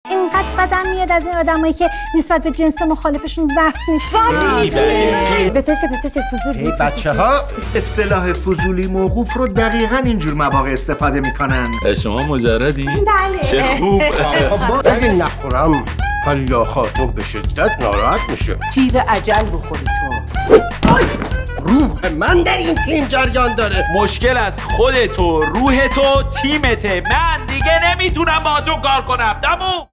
اینقدر بدم میاد از این آدمایی که نسبت به جنس مخالفشون ضعف نشون. به تو چه فضولی. بچه‌ها اصطلاح فضولی موقوف رو دقیقاً اینجور مواقع استفاده میکنن. شما مجردین؟ بله. چه خوب. اگه نخورم حالا خاتون به شدت ناراحت میشه. تیر اجل بخوری تو. روح من در این تیم جریان داره. مشکل از خودتو، روح تو، تیمته. من دیگه نمیتونم با تو کار کنم. تموم.